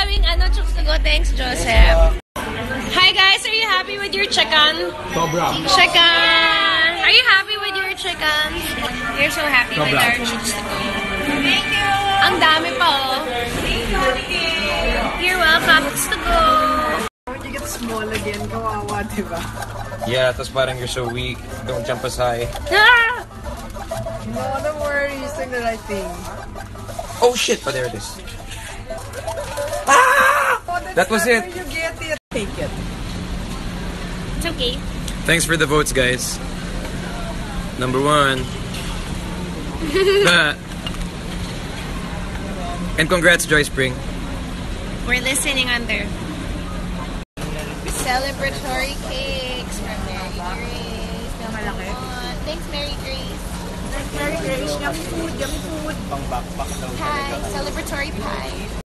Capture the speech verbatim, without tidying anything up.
daming ano, chooks to go. Thanks, Joseph. Hi guys, are you happy with your chicken? Sobra. Chicken! Are you happy with your chicken? You're so happy Sobra. with our chooks to go. Thank you! Ang dami pa oh. You're welcome. Chooks to go. When you get small again, kawawa, diba? Yeah, tapos parang you're so weak. Don't jump as high. Ah! No, don't worry, you're doing the right thing. Oh shit! Oh, there it is. Ah! Oh, that's That was not it. where you get it. Take it. It's okay. Thanks for the votes, guys. Number one. And congrats, Joy Spring. We're listening on there. Celebratory cakes from Mary Grace. Malaki. Thanks, Mary Grace. Mary Grace, yummy food, yummy food. Pie, celebratory pie.